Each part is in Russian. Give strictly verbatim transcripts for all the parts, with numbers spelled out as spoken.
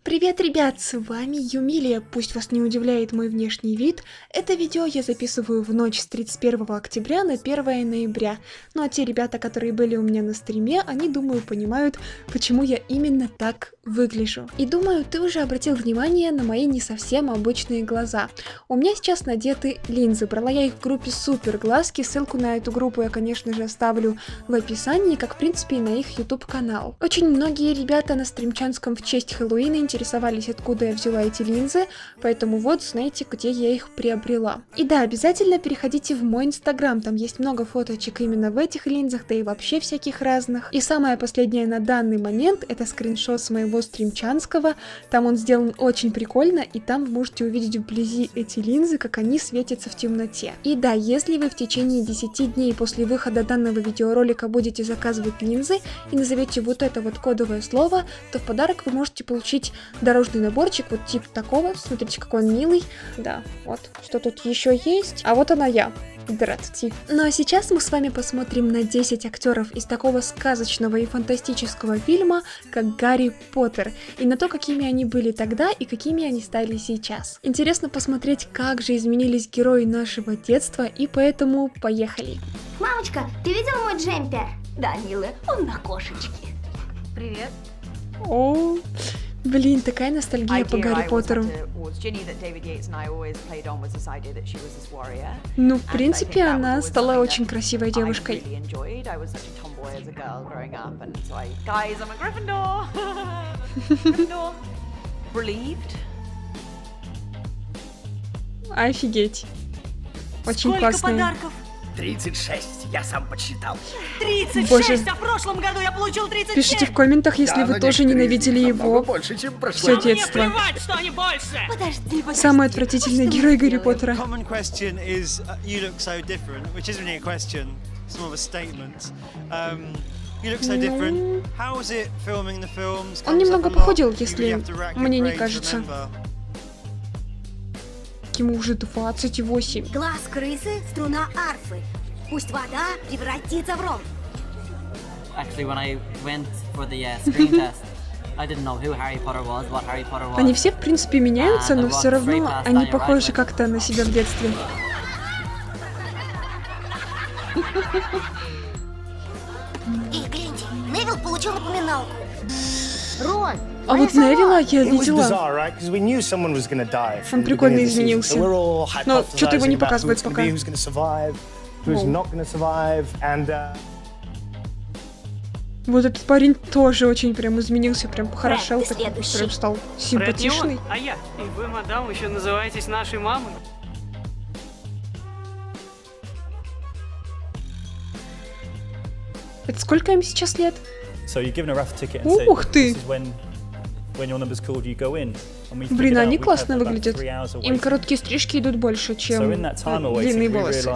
Привет, ребят, с вами Юмилия. Пусть вас не удивляет мой внешний вид, это видео я записываю в ночь с тридцать первого октября на первое ноября. Ну а те ребята, которые были у меня на стриме, они, думаю, понимают, почему я именно так выгляжу. И думаю, ты уже обратил внимание на мои не совсем обычные глаза. У меня сейчас надеты линзы, брала я их в группе Супер Глазки, ссылку на эту группу я, конечно же, оставлю в описании, как в принципе и на их YouTube канал. Очень многие ребята на стримчанском в честь Хэллоуина интересовались, откуда я взяла эти линзы, поэтому вот знаете, где я их приобрела. И да, обязательно переходите в мой инстаграм, там есть много фоточек именно в этих линзах, да и вообще всяких разных. И самое последнее на данный момент это скриншот с моего стримчанского, там он сделан очень прикольно, и там вы можете увидеть вблизи эти линзы, как они светятся в темноте. И да, если вы в течение десяти дней после выхода данного видеоролика будете заказывать линзы и назовете вот это вот кодовое слово, то в подарок вы можете получить дорожный наборчик вот типа такого. Смотрите, какой он милый. Да, вот, что тут еще есть. А вот она я. Здравствуйте. Ну а сейчас мы с вами посмотрим на десять актеров из такого сказочного и фантастического фильма, как Гарри Поттер, и на то, какими они были тогда и какими они стали сейчас. Интересно посмотреть, как же изменились герои нашего детства, и поэтому поехали. Мамочка, ты видела мой джемпер? Да, милая, он на кошечке. Привет. О, блин, такая ностальгия по Гарри Поттеру. Ну, в принципе, она стала очень красивой девушкой. Офигеть. Очень классная. тридцать шесть, я сам подсчитал. тридцать шесть, Боже. а в прошлом году я получил тридцать семь. Пишите в комментах, если Да, вы но тоже некоторые ненавидели из них его намного больше, чем прошло. все А мне детство. плевать, что они больше. Подожди, подожди. Самый отвратительный Что мы герой Гарри сделаем? Поттера. Common question is, uh, you look so different, which isn't really a question, it's more of a statement. Um, you look so different. How was it filming the films? Он немного похудел, если мне не кажется. Ему уже двадцать восемь. Глаз крысы, струна арфы. Пусть вода превратится в ром. Actually, when I went for the uh, screen test, I didn't know who Harry Potter was, what Harry Potter was. Они все, в принципе, меняются, но все равно они похожи как-то на себя в детстве. Эй, гляньте, Невилл получил напоминалку. Рон, А вот Невилла я видела. Он прикольно изменился. Но что-то его не показывают пока. Вот этот парень тоже очень прям изменился, прям похорошел, ты такой, следующий. прям стал Фред не он, симпатичный. а я. И вы, мадам, еще называетесь нашей мамой. Это сколько им сейчас лет? Ух ты! Блин, Блин, они классно выглядят. Им короткие стрижки идут больше, чем длинные волосы.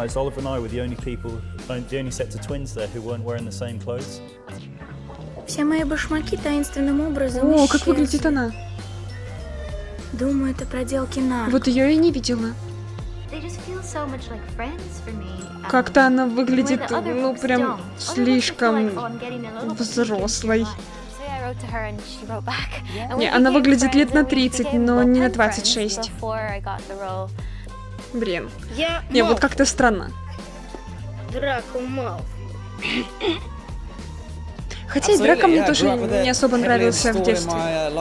Все мои башмаки таинственным образом О, как исчезли. выглядит она. Думаю, это проделки Нар. Вот ее я не видела. They just feel so much like friends for me. Um, Как-то она выглядит, the other ну, books прям don't. Other books I feel слишком like, oh, I'm getting a little взрослой. So I wrote to her and she wrote back. And Не, we она became выглядит friends, лет на and we тридцать, became, но well, не на pen двадцать friends шесть. before I got the role. Блин. Я Не, вот как-то странно. Драко Малфой. Хотя и Драко мне тоже не особо нравился в детстве.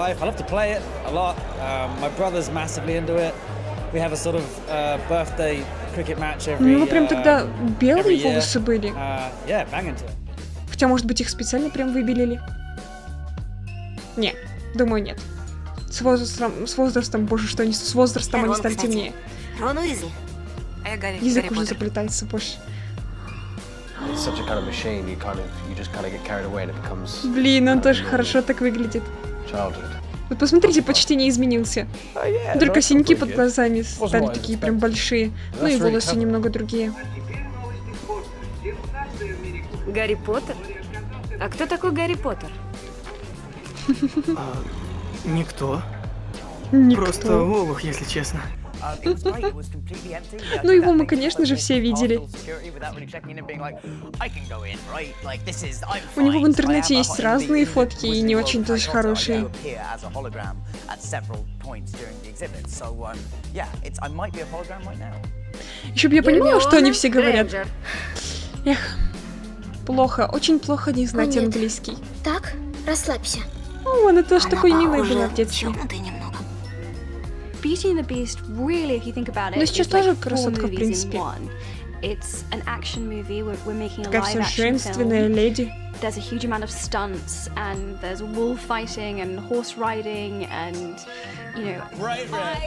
У него прям тогда белые волосы были. Хотя, может быть, их специально прям выбелили. Не, думаю, нет. С возрастом, с возрастом, боже, что они с возрастом они Рон, стали кстати. темнее. Рон Уизли. А я Гарри, Язык Гарри уже Поттер. заплетается больше. Блин, он тоже хорошо так выглядит. Вот посмотрите, почти не изменился. Только синяки под глазами стали такие прям большие. Ну и волосы немного другие. Гарри Поттер? А кто такой Гарри Поттер? Никто. Никто. Просто олух, если честно. Ну его мы, конечно же, все видели. У него в интернете есть разные фотки и не очень тоже хорошие. Еще бы я понимала, что они все говорят. Эх, плохо, очень плохо не знать английский. Так, расслабься. О, она тоже такой милой была в детстве. Beauty and the Beast, really, if you think about it, Но сейчас is тоже like four красотка, в movies in принципе. one. It's an action movie. We're, we're making a Такая live вся action женственная film. леди. There's a huge amount of stunts, and there's wolf fighting and horse riding, and you know. Right, right.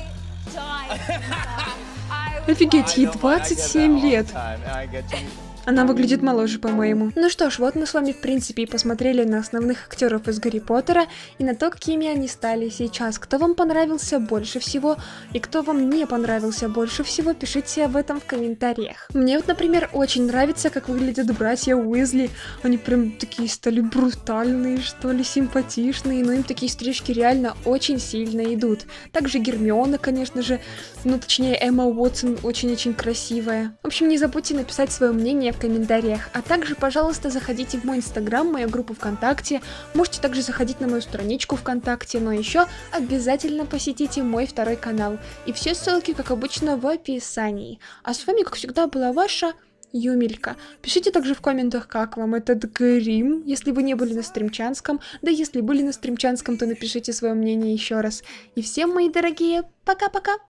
Офигеть, ей двадцать семь лет. Она выглядит моложе, по-моему. Ну что ж, вот мы с вами, в принципе, и посмотрели на основных актеров из Гарри Поттера и на то, какими они стали сейчас. Кто вам понравился больше всего и кто вам не понравился больше всего, пишите об этом в комментариях. Мне вот, например, очень нравится, как выглядят братья Уизли. Они прям такие стали брутальные, что ли, симпатичные, но им такие стрижки реально очень сильно идут. Также Гермиона, конечно же, ну точнее Эмма Уотсон очень-очень красивая. В общем, не забудьте написать свое мнение в комментариях, а также, пожалуйста, заходите в мой инстаграм, мою группу ВКонтакте, можете также заходить на мою страничку ВКонтакте, но еще обязательно посетите мой второй канал, и все ссылки, как обычно, в описании. А с вами, как всегда, была ваша Юмилька. Пишите также в комментах, как вам этот грим, если вы не были на стримчанском, да если были на стримчанском, то напишите свое мнение еще раз. И всем, мои дорогие, пока-пока!